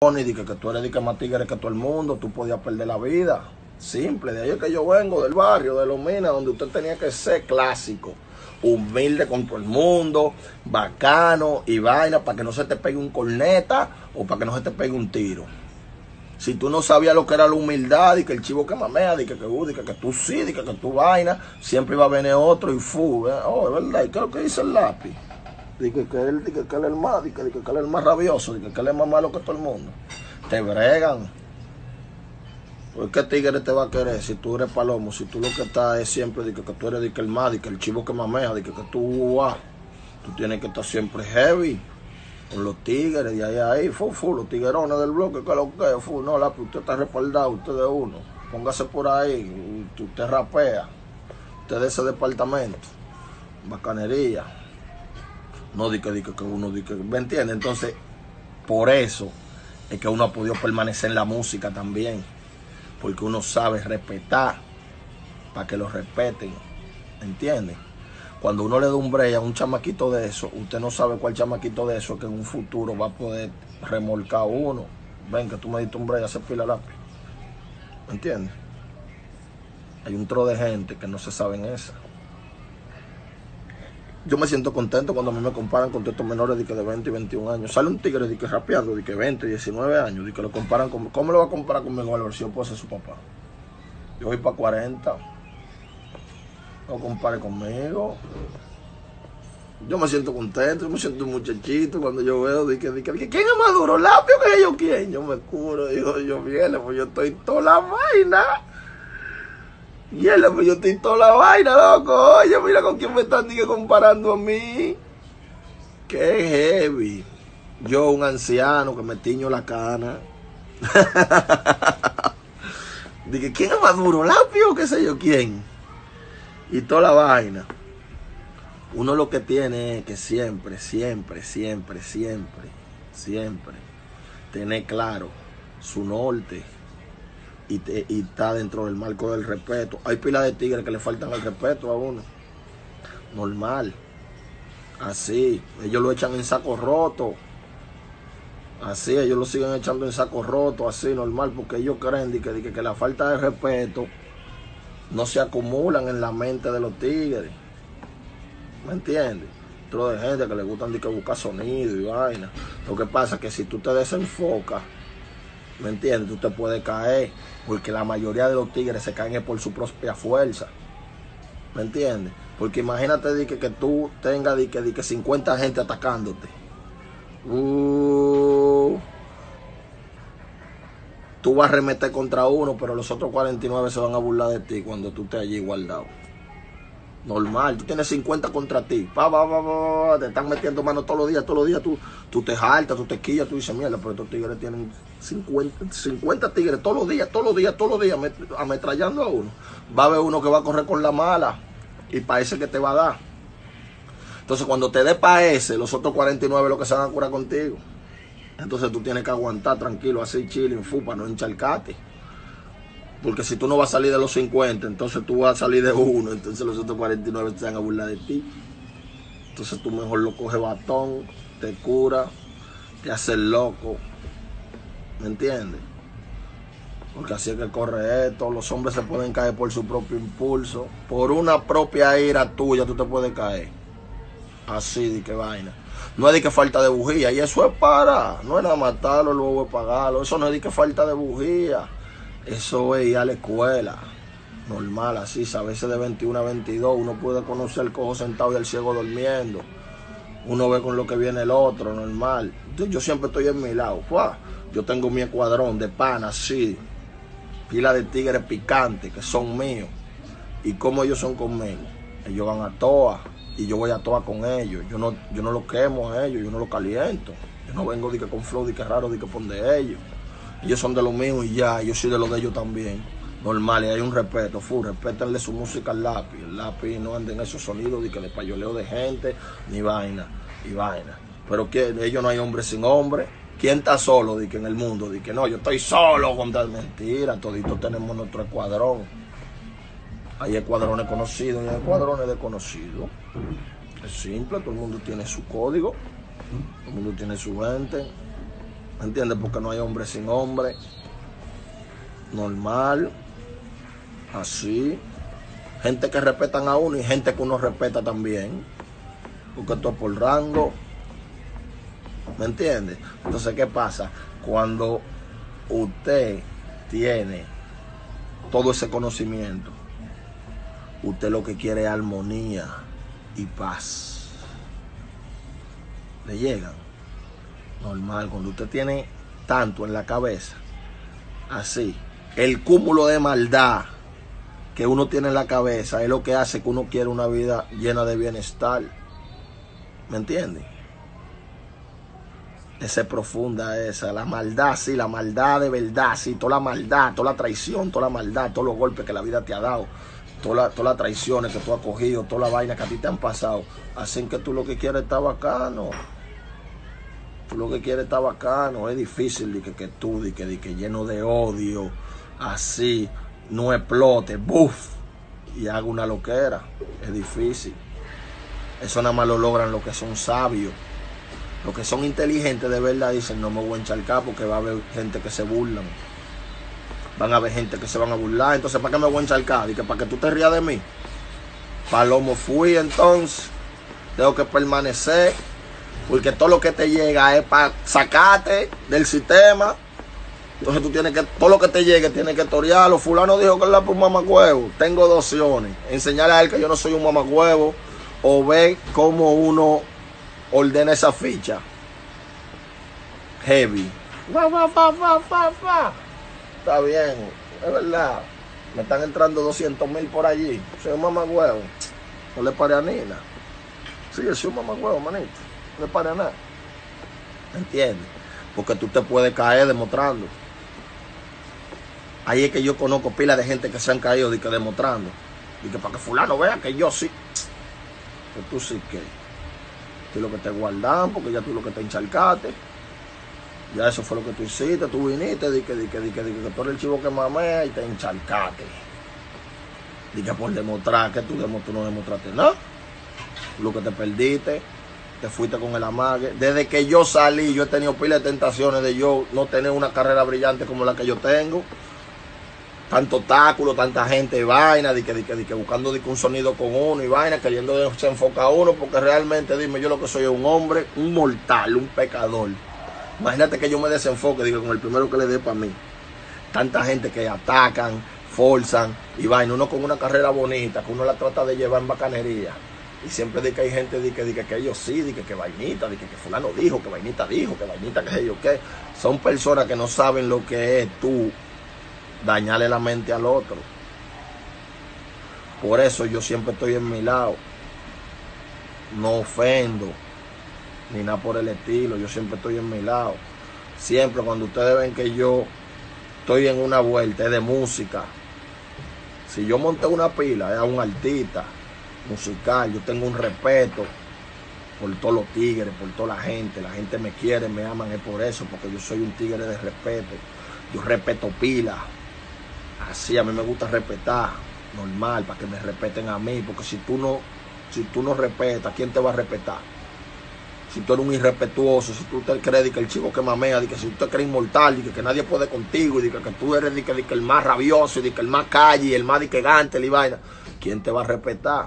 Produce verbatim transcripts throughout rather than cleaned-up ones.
Ni de que, que tú eres de que más tigre que todo el mundo, tú podías perder la vida. Simple, de ahí es que yo vengo, del barrio, de Los Minas, donde usted tenía que ser clásico, humilde con todo el mundo, bacano y vaina, para que no se te pegue un corneta o para que no se te pegue un tiro. Si tú no sabías lo que era la humildad y que el chivo que mamea, y que, que, uh, que, que tú sí, y que, que tú vaina, siempre iba a venir otro y fu, ¿eh? Oh, es verdad, ¿y qué es lo que dice el lápiz? Dice que él, dice que él es el más, dice que él es el más rabioso, dice que él es más malo que todo el mundo. Te bregan. ¿Por qué tigre te va a querer si tú eres palomo? Si tú lo que estás es siempre dice que tú eres dice, el más, dice que el chivo que mamea, dice que tú ah, tú tienes que estar siempre heavy con los tigres y ahí ahí, fu, fu, los tiguerones del bloque, que lo que, fu, no, lápiz, usted está respaldado, usted de uno, póngase por ahí, usted rapea, usted de ese departamento, bacanería. No di que, di que, que uno di que, ¿me entiende? Entonces, por eso es que uno ha podido permanecer en la música también, porque uno sabe respetar para que lo respeten, ¿entiende? Cuando uno le da un break a un chamaquito de eso, usted no sabe cuál chamaquito de eso que en un futuro va a poder remolcar a uno. Ven que tú me diste un break, hace pila lápiz, ¿me entiendes? Hay un tro de gente que no se saben esa. Yo me siento contento cuando a mí me comparan con estos menores de, que de veinte y veintiún años. Sale un tigre de que rapeando, de que veinte, diecinueve años, de que lo comparan con... ¿Cómo lo va a comparar conmigo a la versión puede ser su papá? Yo voy para cuarenta. No compare conmigo. Yo me siento contento, yo me siento un muchachito cuando yo veo de que, de que, de que ¿quién es más duro? ¿Lapio que yo quién? Yo me curo, digo, yo viene, pues yo estoy toda la vaina. Y él, pues yo estoy toda la vaina, loco. Oye, mira con quién me están dije, comparando a mí. Qué heavy. Yo, un anciano que me tiño la cana. Dije, ¿quién es más duro? ¿Lapio o qué sé yo quién? Y toda la vaina. Uno lo que tiene es que siempre, siempre, siempre, siempre, siempre tener claro su norte. Y, te, y está dentro del marco del respeto. Hay pilas de tigres que le faltan el respeto a uno. Normal. Así. Ellos lo echan en saco roto. Así. Ellos lo siguen echando en saco roto. Así, normal. Porque ellos creen que, que, que la falta de respeto no se acumulan en la mente de los tigres. ¿Me entiendes? Otro de gente que le gustan de que buscar sonido y vaina. Lo que pasa es que si tú te desenfocas, ¿me entiendes? Tú te puedes caer, porque la mayoría de los tigres se caen por su propia fuerza. ¿Me entiendes? Porque imagínate de que, que tú tengas de que, de que cincuenta gente atacándote. Uh, tú vas a remeter contra uno, pero los otros cuarenta y nueve se van a burlar de ti cuando tú estés allí guardado. Normal, tú tienes cincuenta contra ti, pa, pa, pa, pa, te están metiendo mano todos los días, todos los días, tú, tú te jaltas, tú te quillas, tú dices, mierda, pero estos tigres tienen cincuenta, cincuenta tigres todos los días, todos los días, todos los días, ametrallando a uno. Va a haber uno que va a correr con la mala y para ese que te va a dar. Entonces cuando te dé para ese, los otros cuarenta y nueve lo que se van a curar contigo. Entonces tú tienes que aguantar tranquilo, así chilling, fu, para no encharcarte. Porque si tú no vas a salir de los cincuenta, entonces tú vas a salir de uno, entonces los otros cuarenta y nueve se van a burlar de ti. Entonces tú mejor lo coges batón, te cura, te haces loco. ¿Me entiendes? Porque así es que corre esto. Los hombres se pueden caer por su propio impulso. Por una propia ira tuya tú te puedes caer. Así de que vaina. No es de que falta de bujía. Y eso es para. No es nada matarlo, luego es pagarlo. Eso no es de que falta de bujía. Eso es ir a la escuela, normal, así, saberse de veintiuno a veintidós, uno puede conocer el cojo sentado y el ciego durmiendo, uno ve con lo que viene el otro, normal. Entonces, yo siempre estoy en mi lado, ¡fua! Yo tengo mi escuadrón de pana, así, pila de tigres picantes que son míos, y como ellos son conmigo, ellos van a toa, y yo voy a toa con ellos, yo no, yo no los quemo a ellos, yo no los caliento, yo no vengo de que con flow, de que raro, de que pon de ellos. Ellos son de lo mío y ya, yo soy de lo de ellos también. Normal, y hay un respeto, fu, respétenle su música al lápiz. El lápiz no anda en esos sonidos de que de payoleo de gente, ni vaina, y vaina. Pero que ellos no hay hombre sin hombre. ¿Quién está solo de que en el mundo? De que no, yo estoy solo contra mentira, toditos tenemos nuestro escuadrón. Hay escuadrones conocidos y hay escuadrones desconocidos. Es simple, todo el mundo tiene su código, todo el mundo tiene su gente. ¿Me entiendes? Porque no hay hombre sin hombre. Normal. Así. Gente que respetan a uno y gente que uno respeta también. Porque esto es por rango. ¿Me entiendes? Entonces, ¿qué pasa? Cuando usted tiene todo ese conocimiento, usted lo que quiere es armonía y paz. ¿Le llegan? Normal. Cuando usted tiene tanto en la cabeza, así, el cúmulo de maldad que uno tiene en la cabeza es lo que hace que uno quiera una vida llena de bienestar. ¿Me entiende? Esa es profunda esa, la maldad, sí, la maldad de verdad, sí, toda la maldad, toda la traición, toda la maldad, todos los golpes que la vida te ha dado, todas la, todas las traiciones que tú has cogido, toda la vaina que a ti te han pasado, hacen que tú lo que quieres está bacano. Tú lo que quieres está bacano, es difícil de que, que tú, de que, de que lleno de odio, así, no explote, buf, y haga una loquera. Es difícil. Eso nada más lo logran los que son sabios. Los que son inteligentes de verdad dicen, no me voy a encharcar porque va a haber gente que se burlan. Van a haber gente que se van a burlar. Entonces, ¿para qué me voy a encharcar? Y que para que tú te rías de mí. Palomo fui, entonces. Tengo que permanecer. Porque todo lo que te llega es para sacarte del sistema. Entonces tú tienes que, todo lo que te llegue tienes que torearlo. Fulano dijo que él era por un mamacuevo. Tengo dos opciones. Enseñarle a él que yo no soy un mamacuevo. O ver cómo uno ordena esa ficha. Heavy. Fa, fa, fa, fa, fa, fa. Está bien, es verdad. Me están entrando doscientos mil por allí. Soy un mamacuevo. No le pare a Nina. Sí, yo soy un mamacuevo, manito. No le pare a nada. ¿Me entiendes? Porque tú te puedes caer demostrando. Ahí es que yo conozco pilas de gente que se han caído de que demostrando. Y que para que fulano vea que yo sí. Que tú sí que. Tú lo que te guardan, porque ya tú lo que te encharcaste. Ya eso fue lo que tú hiciste. Tú viniste, di que, di que, di que, di que, que tú eres el chivo que mamea y te encharcaste. Di que por demostrar que tú, tú no demostraste nada. Tú lo que te perdiste. Te fuiste con el amague. Desde que yo salí, yo he tenido pila de tentaciones de yo no tener una carrera brillante como la que yo tengo. Tanto obstáculos, tanta gente y vaina, de que, de que, de que buscando de que un sonido con uno y vaina, queriendo se enfoca a uno, porque realmente, dime, yo lo que soy es un hombre, un mortal, un pecador. Imagínate que yo me desenfoque, digo, con el primero que le dé para mí. Tanta gente que atacan, forzan y vaina, uno con una carrera bonita, que uno la trata de llevar en bacanería. Y siempre dice que hay gente dice que, que, que ellos sí, dice que, que vainita, dice que, que fulano dijo, que vainita dijo, que vainita que sé yo qué. Son personas que no saben lo que es tú dañarle la mente al otro. Por eso yo siempre estoy en mi lado. No ofendo, ni nada por el estilo. Yo siempre estoy en mi lado. Siempre cuando ustedes ven que yo estoy en una vuelta, es de música. Si yo monté una pila, es a un artista musical, yo tengo un respeto por todos los tigres, por toda la gente. La gente me quiere, me aman, es por eso, porque yo soy un tigre de respeto. Yo respeto pila. Así, a mí me gusta respetar, normal, para que me respeten a mí, porque si tú no, si tú no respetas, ¿quién te va a respetar? Si tú eres un irrespetuoso, si tú te crees que el chico que mamea, que si tú te crees inmortal, y que, que nadie puede contigo, y que, que tú eres de que, de que el más rabioso, y de que el más calle, y el más de que gante, y vaina, ¿quién te va a respetar?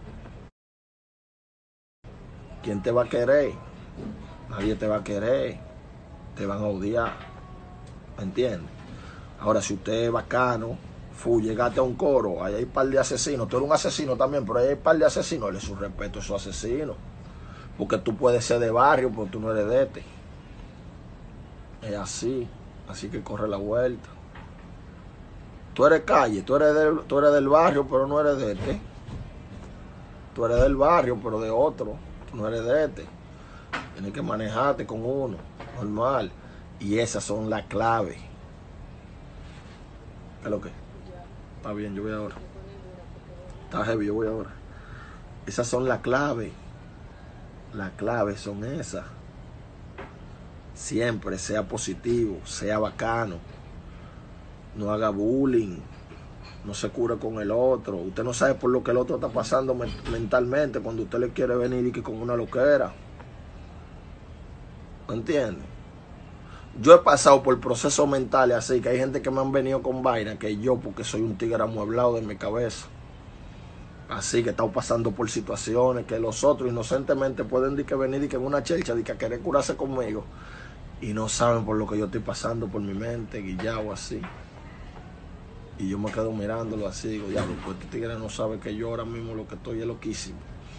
¿Quién te va a querer? Nadie te va a querer, te van a odiar, ¿me entiendes? Ahora, si usted es bacano, fu, llegaste a un coro, ahí hay un par de asesinos, tú eres un asesino también, pero ahí hay un par de asesinos, le su respeto a esos asesinos. Porque tú puedes ser de barrio, pero tú no eres de este. Es así, así que corre la vuelta. Tú eres calle, tú eres del, tú eres del barrio, pero no eres de este. Tú eres del barrio, pero de otro, tú no eres de este. Tienes que manejarte con uno, normal. Y esas son las claves. ¿Qué es lo que? Está bien, yo voy ahora. Está heavy, yo voy ahora. Esas son las claves. Las claves son esas. Siempre sea positivo, sea bacano. No haga bullying. No se cure con el otro. Usted no sabe por lo que el otro está pasando mentalmente cuando usted le quiere venir y que con una loquera. ¿Me entiende? Yo he pasado por procesos mentales así, que hay gente que me han venido con vaina, que yo, porque soy un tigre amueblado de mi cabeza. Así que he estado pasando por situaciones que los otros inocentemente pueden de que venir y que en una chelcha de que a querer curarse conmigo y no saben por lo que yo estoy pasando por mi mente, guillado así. Y yo me quedo mirándolo así, digo, diablo, pues este tigre no sabe que yo ahora mismo lo que estoy es loquísimo.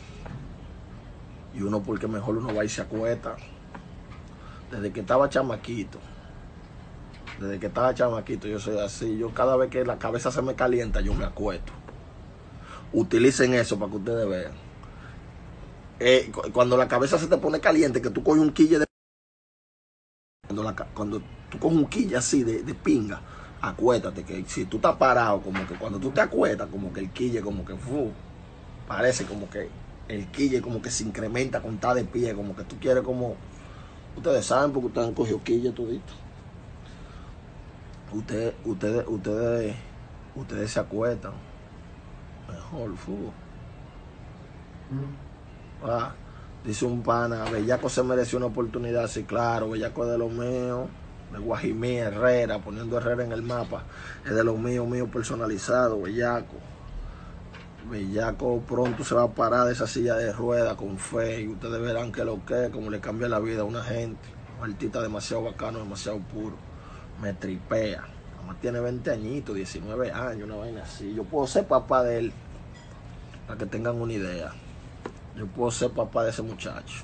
Y uno porque mejor uno va y se acuesta. Desde que estaba chamaquito, desde que estaba chamaquito yo soy así. Yo cada vez que la cabeza se me calienta, yo me acuesto. Utilicen eso para que ustedes vean. Eh, cuando la cabeza se te pone caliente, que tú coges un quille de... Cuando, la, cuando tú coges un quille así de, de pinga, acuéstate, que si tú estás parado, como que cuando tú te acuestas, como que el quille como que fu, parece como que el quille como que se incrementa con tal de pie, como que tú quieres como... Ustedes saben porque ustedes han cogido quille todito. Ustedes, ustedes, ustedes, ustedes se acuestan. Mejor, fu. Ah, dice un pana, Bellaco se mereció una oportunidad, sí, claro, Bellaco es de lo mío, de Guajimí, Herrera, poniendo Herrera en el mapa, es de lo mío, mío personalizado, Bellaco. Bellaco pronto se va a parar de esa silla de ruedas con fe y ustedes verán que lo que es, como le cambia la vida a una gente. Un artista demasiado bacano, demasiado puro, me tripea. Además tiene veinte añitos, diecinueve años, una vaina así. Yo puedo ser papá de él, para que tengan una idea. Yo puedo ser papá de ese muchacho.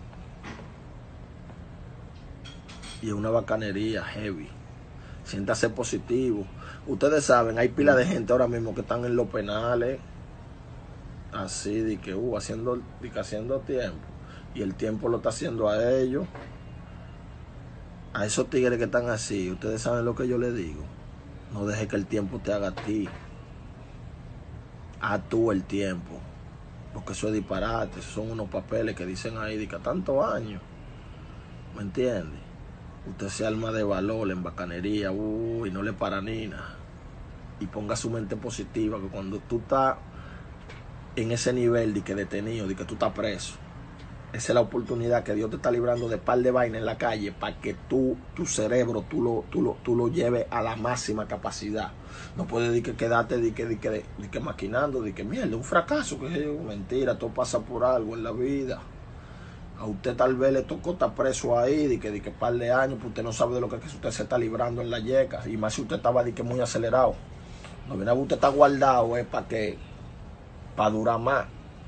Y es una bacanería heavy. Siéntase positivo. Ustedes saben, hay pila de gente ahora mismo que están en los penales. Así, de que, uh, haciendo, de que haciendo tiempo. Y el tiempo lo está haciendo a ellos. A esos tigres que están así, ustedes saben lo que yo les digo. No dejes que el tiempo te haga a ti. Haz tú el tiempo. Porque eso es disparate. Esos son unos papeles que dicen ahí de que a tantos años. ¿Me entiendes? Usted se arma de valor en bacanería. Uh, y no le para ni nada. Y ponga su mente positiva. Que cuando tú estás en ese nivel de que detenido, de que tú estás preso, esa es la oportunidad que Dios te está librando de par de vainas en la calle para que tú, tu cerebro, tú lo, tú lo, tú lo lleves a la máxima capacidad. No puedes de que quedarte de que, de que, de que maquinando, de que mierda, un fracaso, que es mentira, todo pasa por algo en la vida. A usted tal vez le tocó estar preso ahí, de que, de que par de años, pues usted no sabe de lo que, que usted se está librando en la yeca, y más si usted estaba de que muy acelerado. No viene a usted está guardado, es para que, para durar más.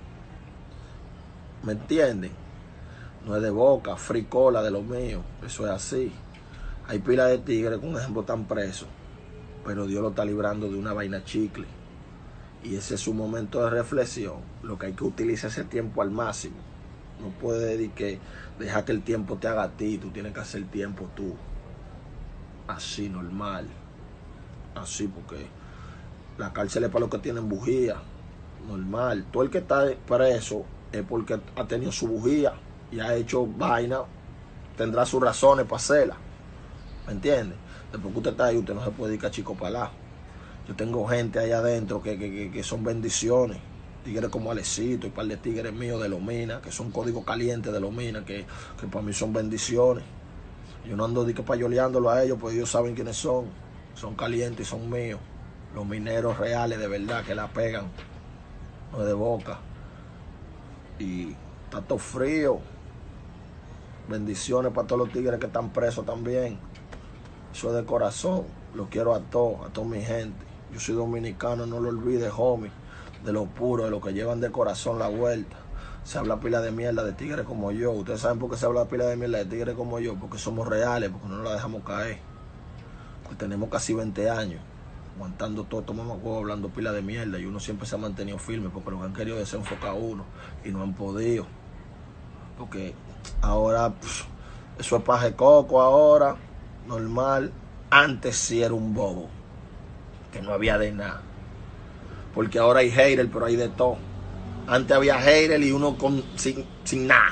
¿Me entienden? No es de boca, fricola de lo mío. Eso es así. Hay pila de tigres, con ejemplo, están presos. Pero Dios lo está librando de una vaina chicle. Y ese es su momento de reflexión. Lo que hay que utilizar ese tiempo al máximo. No puedes que dejar que el tiempo te haga a ti. Tú tienes que hacer tiempo tú. Así, normal. Así, porque la cárcel es para los que tienen bujía. Normal. Todo el que está preso es porque ha tenido su bujía y ha hecho vaina, tendrá sus razones para hacerla. ¿Me entiendes? Después que usted está ahí, usted no se puede dedicar chico palá. Yo tengo gente ahí adentro que, que, que, que son bendiciones. Tigres como Alecito y un par de tigres míos de Lomina, que son códigos calientes de Lomina, que, que para mí son bendiciones. Yo no ando de que payoleándolo a ellos, pues ellos saben quiénes son. Son calientes y son míos. Los mineros reales de verdad que la pegan. No es de boca. Y está todo frío. Bendiciones para todos los tigres que están presos también. Eso es de corazón. Los quiero a todos, a toda mi gente. Yo soy dominicano, no lo olvides, homie. De lo puro, de lo que llevan de corazón la vuelta. Se habla pila de mierda de tigres como yo. Ustedes saben por qué se habla pila de mierda de tigres como yo. Porque somos reales, porque no nos la dejamos caer. Porque tenemos casi veinte años aguantando todo, tomamos juego, hablando pila de mierda. Y uno siempre se ha mantenido firme porque los han querido desenfocar a uno. Y no han podido. Porque ahora, pff, eso es paje coco ahora, normal. Antes sí era un bobo, que no había de nada. Porque ahora hay hater, pero hay de todo. Antes había hater y uno con, sin, sin nada.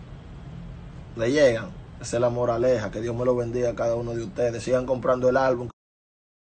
Le llegan. Esa es la moraleja. Que Dios me lo bendiga a cada uno de ustedes. Sigan comprando el álbum.